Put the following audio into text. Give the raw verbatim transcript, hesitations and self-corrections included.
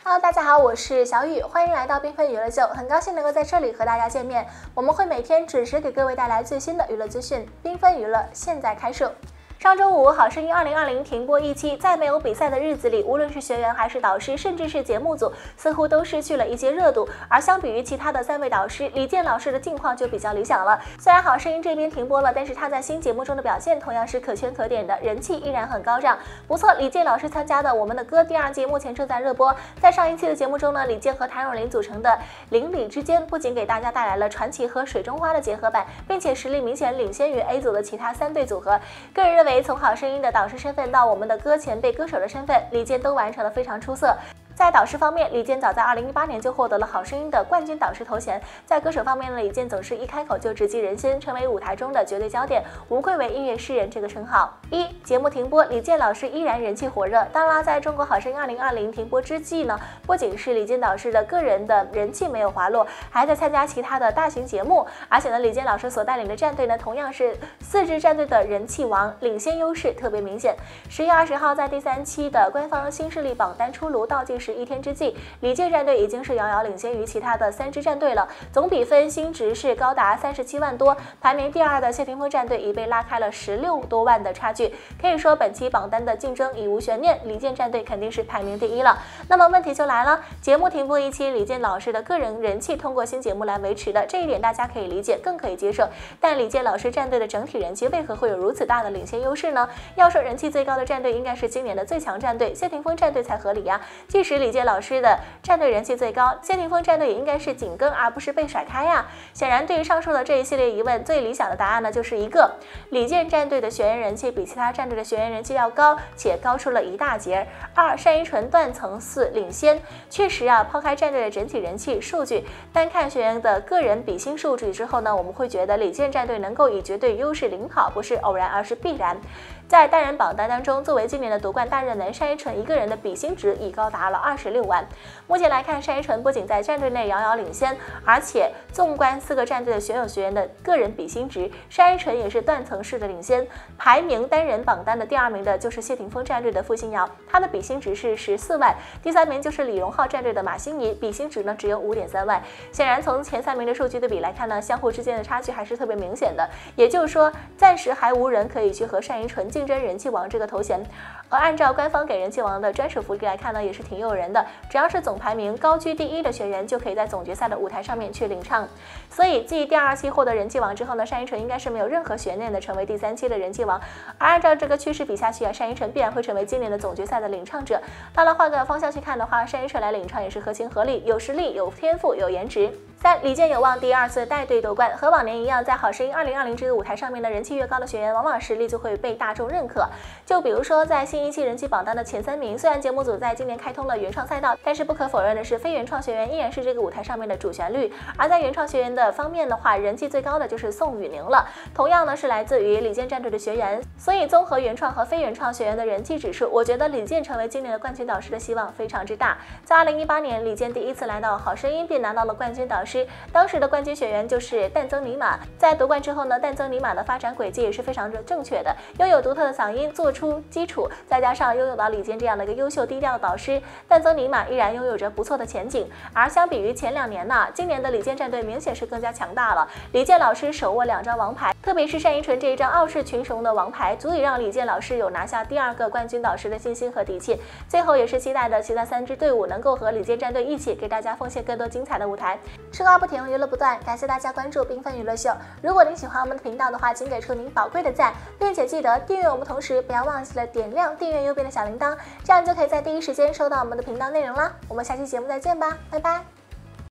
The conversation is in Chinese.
Hello， 大家好，我是小雨，欢迎来到缤纷娱乐秀，很高兴能够在这里和大家见面。我们会每天准时给各位带来最新的娱乐资讯，缤纷娱乐现在开设。上周五，《好声音二零二零》停播一期，在没有比赛的日子里，无论是学员还是导师，甚至是节目组，似乎都失去了一些热度。而相比于其他的三位导师，李健老师的境况就比较理想了。虽然《好声音》这边停播了，但是他在新节目中的表现同样是可圈可点的，人气依然很高涨。不错，李健老师参加的《我们的歌》第二季目前正在热播。在上一期的节目中呢，李健和谭咏麟组成的邻里之间，不仅给大家带来了传奇和水中花的结合版，并且实力明显领先于 A 组的其他三对组合。个人认为，从好声音的导师身份到我们的歌前辈歌手的身份，李健都完成了非常出色。在导师方面，李健早在二零一八年就获得了好声音的冠军导师头衔。在歌手方面呢，李健总是一开口就直击人心，成为舞台中的绝对焦点，无愧为音乐诗人这个称号。一节目停播，李健老师依然人气火热。当然，在中国好声音二零二零停播之际呢，不仅是李健导师的个人的人气没有滑落，还在参加其他的大型节目。而且呢，李健老师所带领的战队呢，同样是四支战队的人气王，领先优势特别明显。十月二十号，在第三期的官方新势力榜单出炉，倒计时一天之际，李健战队已经是遥遥领先于其他的三支战队了，总比分新值是高达三十七万多。排名第二的谢霆锋战队已被拉开了十六多万的差距，可以说本期榜单的竞争已无悬念，李健战队肯定是排名第一了。那么问题就来了，节目停播一期，李健老师的个人人气通过新节目来维持的，这一点大家可以理解，更可以接受。但李健老师战队的整体人气为何会有如此大的领先优势呢？要说人气最高的战队应该是今年的最强战队，谢霆锋战队才合理呀。即使李健老师的战队人气最高，谢霆锋战队也应该是紧跟而不是被甩开呀。显然，对于上述的这一系列疑问，最理想的答案呢，就是一个李健战队的学员人气比其他战队的学员人气要高，且高出了一大截。二，单依纯断层四领先。确实啊，抛开战队的整体人气数据，单看学员的个人比心数据之后呢，我们会觉得李健战队能够以绝对优势领跑，不是偶然，而是必然。在单人榜单当中，作为今年的夺冠大热门，单依纯一个人的比心值已高达了二十六万。目前来看，单依纯不仅在战队内遥遥领先，而且纵观四个战队的学友学员的个人比心值，单依纯也是断层式的领先。排名单人榜单的第二名的就是谢霆锋战队的付星瑶，他的比心值是十四万。第三名就是李荣浩战队的马欣怡，比心值呢只有五点三万。显然，从前三名的数据对比来看呢，相互之间的差距还是特别明显的。也就是说，暂时还无人可以去和单依纯竞争人气王这个头衔。而按照官方给人气王的专属福利来看呢，也是挺诱人的。只要是总排名高居第一的学员，就可以在总决赛的舞台上面去领唱。所以，继第二期获得人气王之后呢，单依纯应该是没有任何悬念的成为第三期的人气王。而按照这个趋势比下去啊，单依纯必然会成为今年的总决赛的领唱者。当然，换个方向去看的话，单依纯来领唱也是合情合理，有实力、有天赋、有颜值。三，李健有望第二次带队夺冠。和往年一样，在好声音二零二零这个舞台上面的人气越高的学员，往往实力就会被大众认可。就比如说，在新一期人气榜单的前三名，虽然节目组在今年开通了原创赛道，但是不可否认的是，非原创学员依然是这个舞台上面的主旋律。而在原创学员的方面的话，人气最高的就是宋雨宁了，同样呢是来自于李健战队的学员。所以综合原创和非原创学员的人气指数，我觉得李健成为今年的冠军导师的希望非常之大。在二零一八年，李健第一次来到好声音，便拿到了冠军导师。当时的冠军学员就是旦增尼玛。在夺冠之后呢，旦增尼玛的发展轨迹也是非常的正确的，拥有独特的嗓音做出基础，再加上拥有到李健这样的一个优秀低调的导师，旦增尼玛依然拥有着不错的前景。而相比于前两年呢，今年的李健战队明显是更加强大了。李健老师手握两张王牌，特别是单依纯这一张傲视群雄的王牌，足以让李健老师有拿下第二个冠军导师的信心和底气。最后也是期待的其他三支队伍能够和李健战队一起给大家奉献更多精彩的舞台。吃瓜不停，娱乐不断，感谢大家关注缤纷娱乐秀。如果您喜欢我们的频道的话，请给出您宝贵的赞，并且记得订阅我们，同时不要忘记了点亮订阅右边的小铃铛，这样就可以在第一时间收到我们的频道内容啦。我们下期节目再见吧，拜拜。